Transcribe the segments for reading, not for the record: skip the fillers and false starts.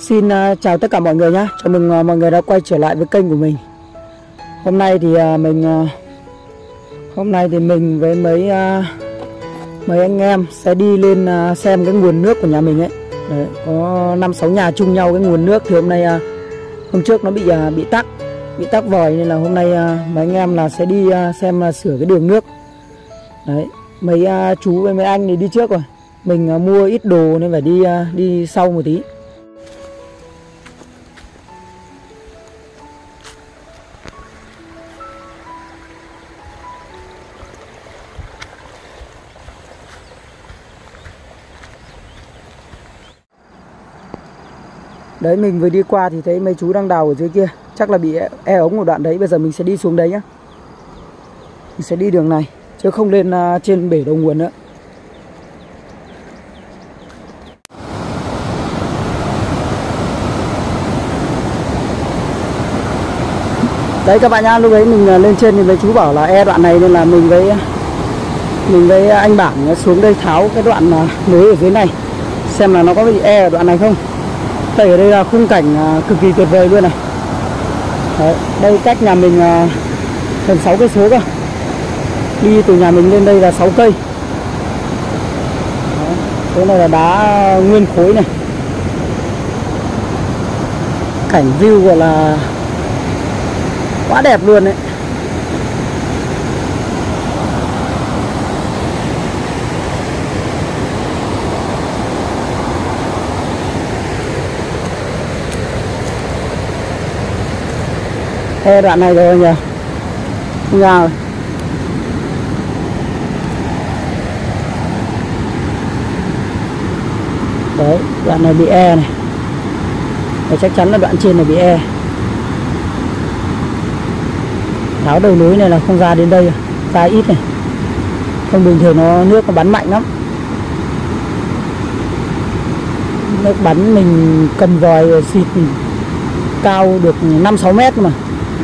Xin chào tất cả mọi người nhé. Chào mừng mọi người đã quay trở lại với kênh của mình. Hôm nay thì mình với mấy anh em sẽ đi lên xem cái nguồn nước của nhà mình ấy. Đấy, có 5-6 nhà chung nhau cái nguồn nước. Thì hôm trước nó bị tắc vòi, nên là hôm nay mấy anh em là sẽ đi xem sửa cái đường nước. Đấy, mấy chú với mấy anh thì đi trước rồi. Mình mua ít đồ nên phải đi sau một tí. Đấy, mình vừa đi qua thì thấy mấy chú đang đào ở dưới kia. Chắc là bị ống một đoạn đấy. Bây giờ mình sẽ đi xuống đấy nhá. Mình sẽ đi đường này chứ không lên trên bể đầu nguồn nữa. Đấy các bạn nhá, lúc ấy mình lên trên thì mấy chú bảo là đoạn này, nên là mình với anh Bản xuống đây tháo cái đoạn nối ở dưới này, xem là nó có bị ở đoạn này không. Đây, ở đây là khung cảnh cực kỳ tuyệt vời luôn này. Đấy, đây cách nhà mình gần 6 cây số cơ. Đi từ nhà mình lên đây là 6 cây. Đấy, cái này là đá nguyên khối này. Cảnh view gọi là quá đẹp luôn đấy. Đoạn này rồi nhỉ, nhà rồi. Đấy, đoạn này bị này. Và chắc chắn là đoạn trên này bị tháo đầu nối này là không ra đến đây, ra ít này. Không, bình thường nước nó bắn mạnh lắm. Nước bắn mình cầm vòi xịt cao được 5-6 mét mà.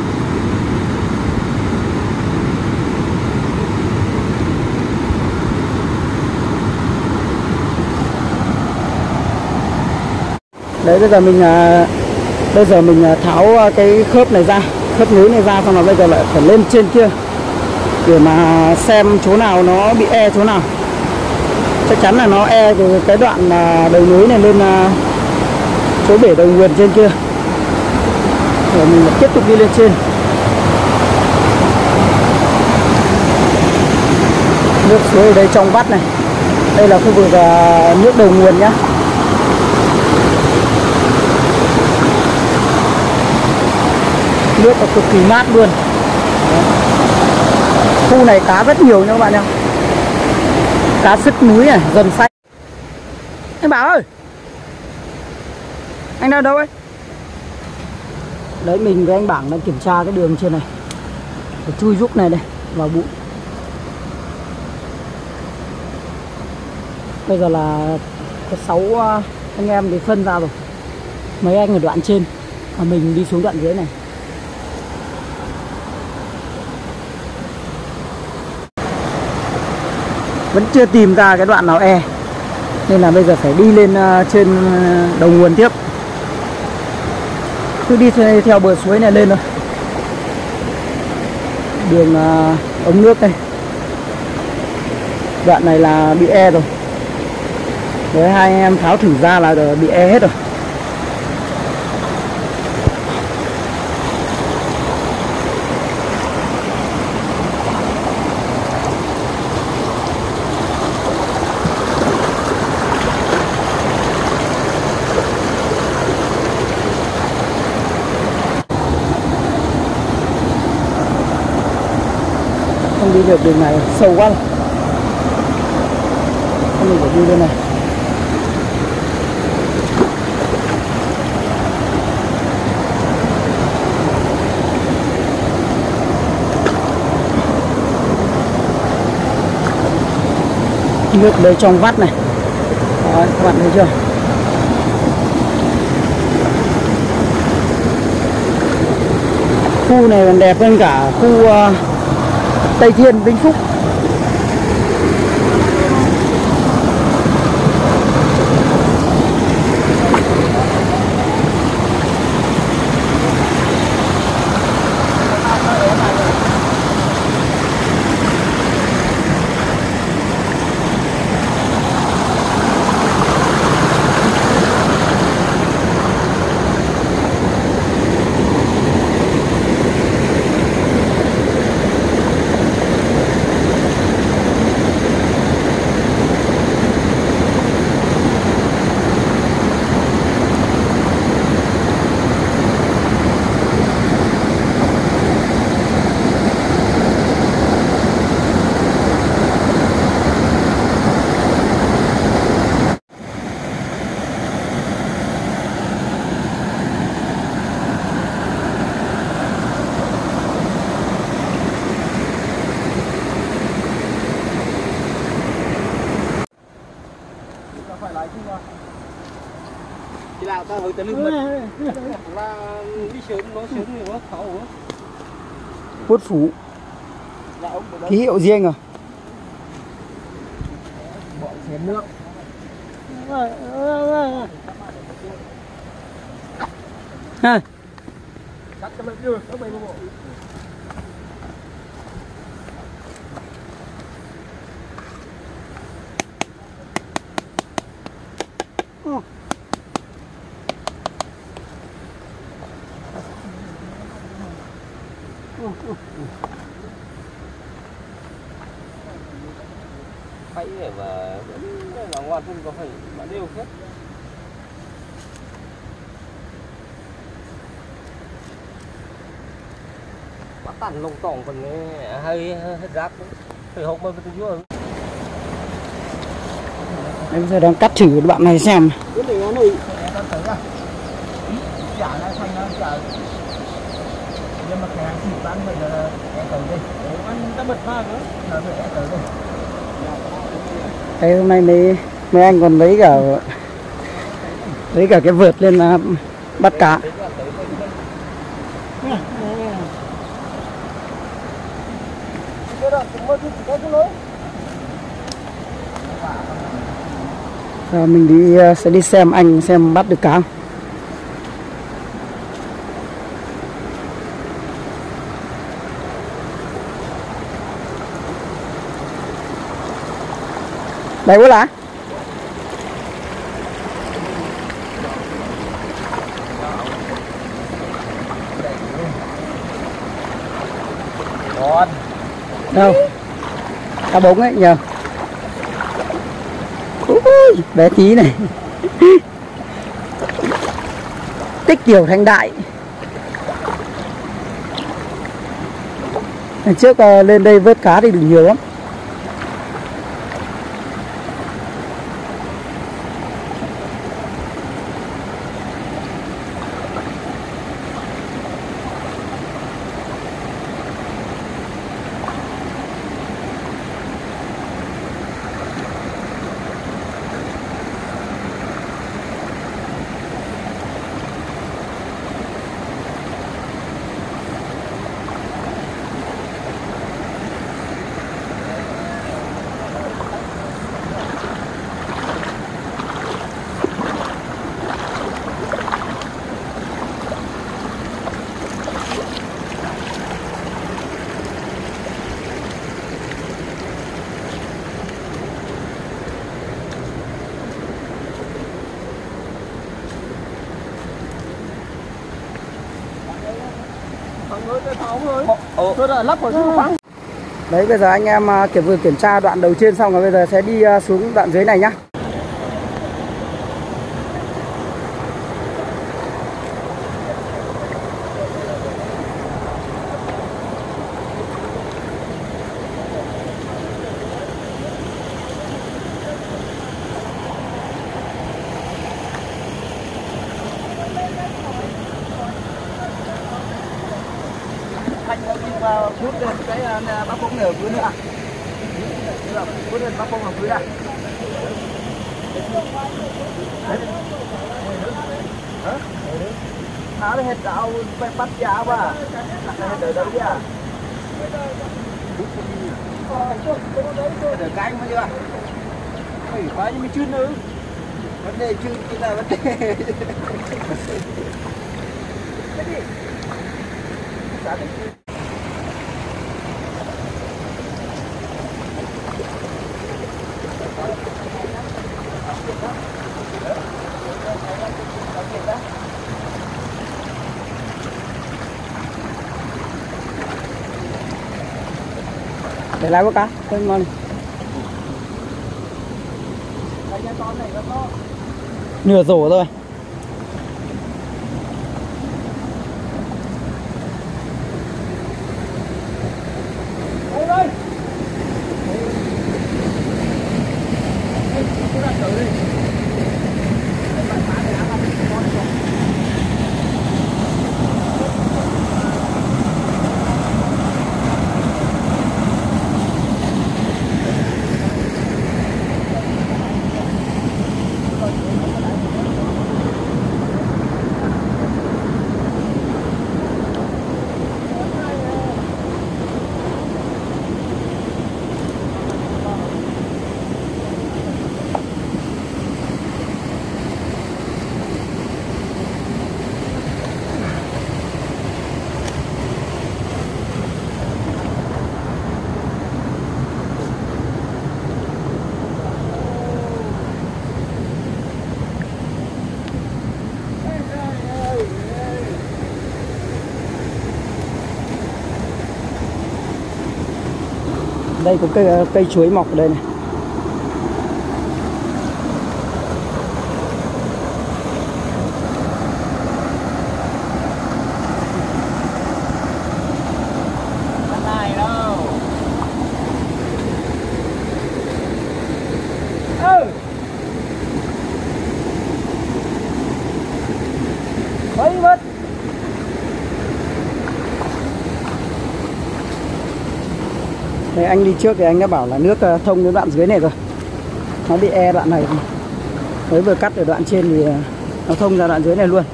Đấy, bây giờ mình tháo cái khớp này ra, khớp nối này ra, xong rồi bây giờ lại phải lên trên kia để mà xem chỗ nào nó bị chỗ nào. Chắc chắn là nó từ cái đoạn đầu nối này lên chỗ bể đầu nguồn trên kia. Rồi mình lại tiếp tục đi lên trên. Nước suối ở đây trong vắt này. Đây là khu vực nước đầu nguồn nhá. Nước cực kỳ mát luôn. Đấy. Khu này cá rất nhiều nha các bạn nhá. Cá sứt núi này, dầm xanh. Anh Bảo ơi, anh đang đâu ấy? Đấy, mình với anh Bảng đang kiểm tra cái đường trên này. Phải chui rúc này đây vào bụi. Bây giờ là có 6 anh em thì phân ra rồi. Mấy anh ở đoạn trên, mình đi xuống đoạn dưới này. Vẫn chưa tìm ra cái đoạn nào nên là bây giờ phải đi lên trên đầu nguồn tiếp. Cứ đi theo bờ suối này lên thôi. Đường ống nước đây. Đoạn này là bị rồi. Với hai anh em tháo thử ra là bị hết rồi. Không đi được đường này, sâu quá. Không, mình phải đi bên này. Nước đây trong vắt này. Đấy, các bạn thấy chưa? Khu này còn đẹp hơn cả khu Tây Thiên, Vĩnh Phúc. hơi tới lưng mất là đi sớm nó sớm thì nó khó quá. Quốc Phú ký hiệu riêng à? Bọn xén nước. Ha. Cắt cho mình đưa nó bay bộ. Phải để mà nó ngoan không có phải mà đều hết. Bắt tàn lông tổng còn hơi hết rác phải hộp mà tôi chưa. Bây giờ đang cắt thử bạn này xem. Cái này nó này con thử à. Giả này thành nó giả. Nhưng mà cái hàng thịt bán mình là cái từ đi. Ăn ta bật pha nữa. Là phải cái từ đi. Đây hôm nay mấy anh còn lấy cả cái vợt lên là bắt cá. Mình sẽ đi xem anh xem bắt được cá không. Đây quá lá. Còn Đâu? Cá bống ấy nhờ. Ui, bé tí này. Tích tiểu thành đại. Ngày trước lên đây vớt cá thì được nhiều lắm. Đấy, bây giờ anh em vừa kiểm tra đoạn đầu trên xong rồi, bây giờ sẽ đi xuống đoạn dưới này nhá. Hút lên cái bắp bông ở dưới nữa. Hút lên bắp bông ở dưới à? Hả? Nó hết rau bắt giá quá. Hết đợi đâu chứ à? Đợi canh mới chưa? Phải quá nhưng mới chươn nữa. Vấn đề chươn chứ là vấn đề. Cái gì? Để lại có cá, con ngon này. Nửa rổ thôi. Đây có cây chuối mọc ở đây này. Đấy, anh đi trước thì anh đã bảo là nước thông đến đoạn dưới này rồi. Nó bị đoạn này. Mới vừa cắt ở đoạn trên thì nó thông ra đoạn dưới này luôn.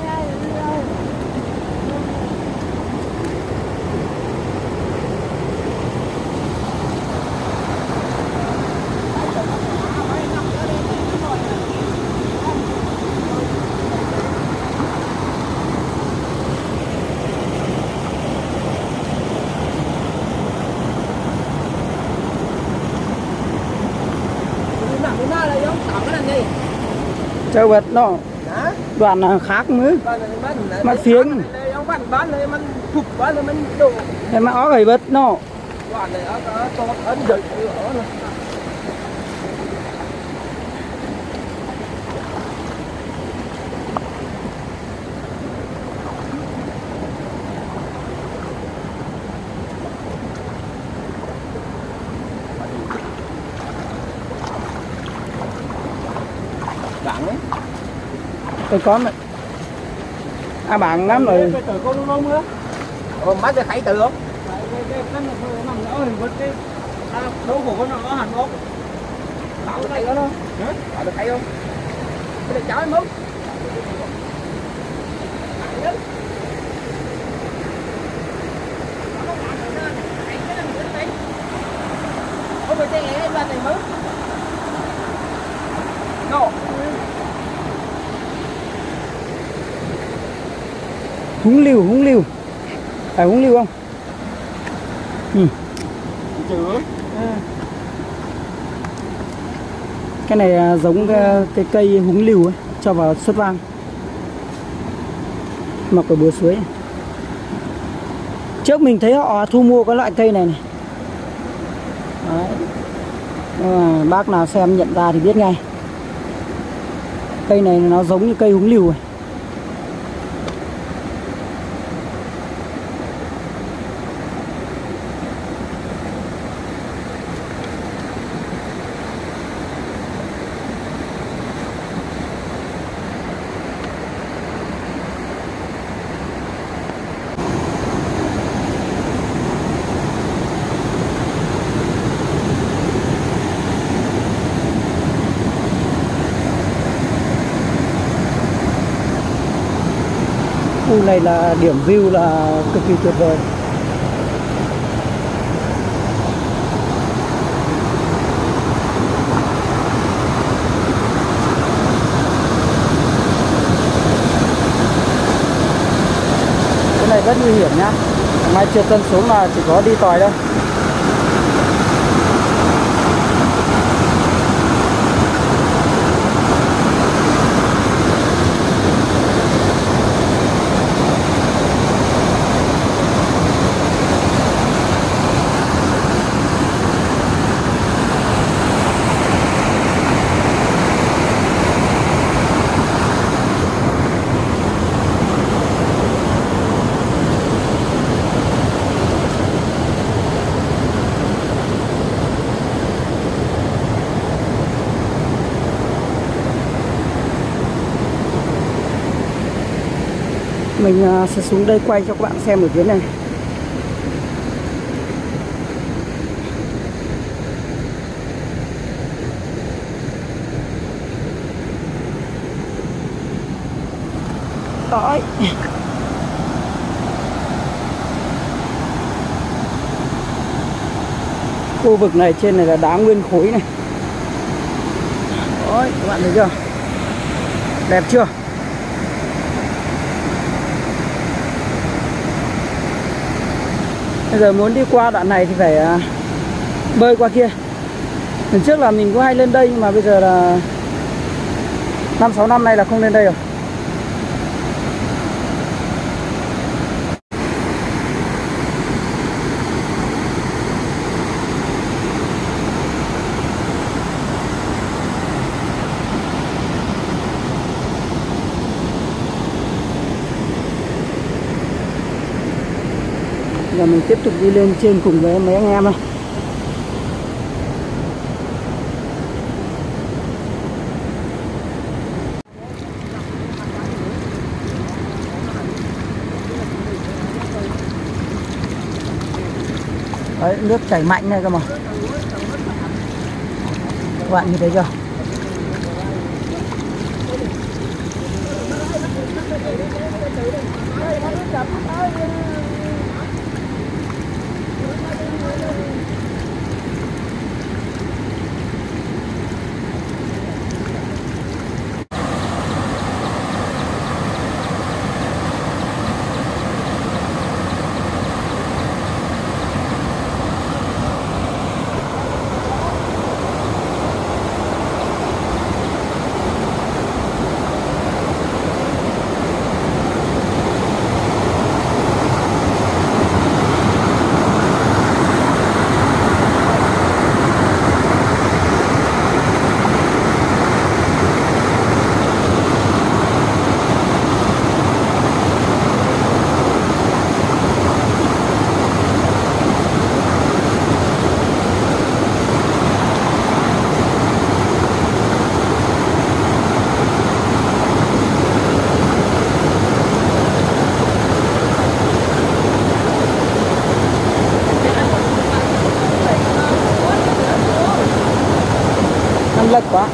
Châu vật nó đoạn khác mới mà phiếng thế mà ó gầy vật nó tôi có mà bảng lắm rồi. Mắt cái thấy từ không? Đâu của con nó hẳn không? Tạo được thấy không? Tạo được thấy không? Cái này cháy mất. Không phải cái này ra này mất. No. Húng liều phải húng liều không? Cái này giống cái cây húng liều ấy, cho vào suất vang mọc ở bờ suối này. Trước mình thấy họ thu mua cái loại cây này này. Đấy. Bác nào xem nhận ra thì biết ngay. Cây này nó giống như cây húng liều này. Khu này là điểm view là cực kỳ tuyệt vời. Cái này rất nguy hiểm nhá. Mai trượt chân xuống là chỉ có đi tòi thôi. Mình sẽ xuống đây quay cho các bạn xem ở phía này. Đấy. Khu vực này trên này là đá nguyên khối này. Đấy, các bạn thấy chưa? Đẹp chưa? Bây giờ muốn đi qua đoạn này thì phải bơi qua kia. Lần trước là mình cũng hay lên đây nhưng mà bây giờ là 5-6 năm nay là không lên đây rồi. giờ mình tiếp tục đi lên trên cùng với mấy anh em thôi. Đấy, nước chảy mạnh này cơ mà các bạn nhìn thấy chưa. Lệch quá.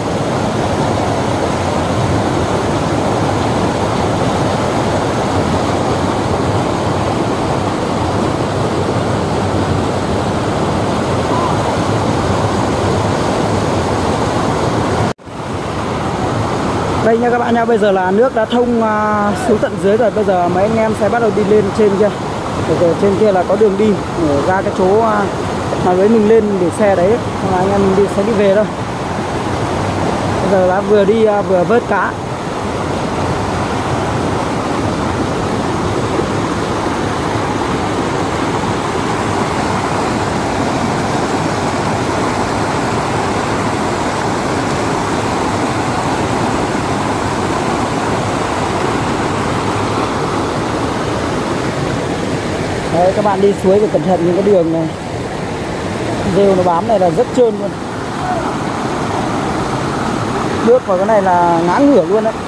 Đây nha các bạn nha, bây giờ là nước đã thông xuống tận dưới rồi. Bây giờ mấy anh em sẽ bắt đầu đi lên trên kia. Ở trên kia là có đường đi để ra cái chỗ mà với mình lên để xe đấy. Xong là anh em mình sẽ đi về thôi. Bây giờ đã vừa đi vừa vớt cá. Đấy, các bạn đi suối phải cẩn thận những cái đường này, rêu nó bám này là rất trơn luôn. Bước vào cái này là ngã ngửa luôn đấy.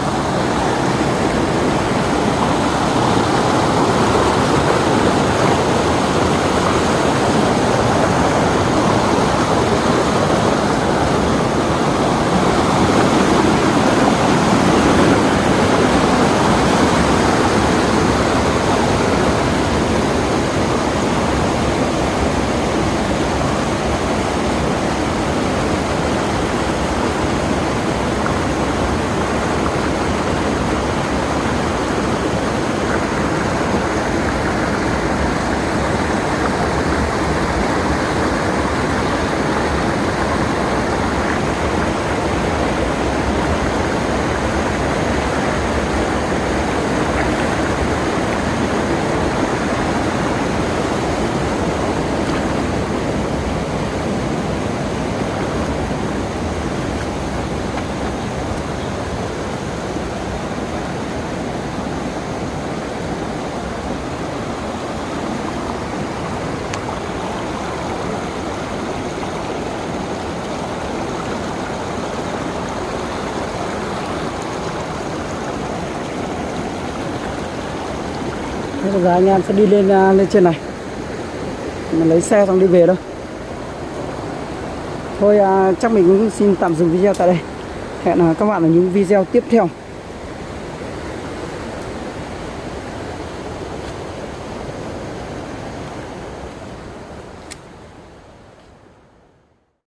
Bây giờ anh em sẽ đi lên trên này mà lấy xe xong đi về thôi. Thôi chắc mình cũng xin tạm dừng video tại đây. Hẹn các bạn ở những video tiếp theo.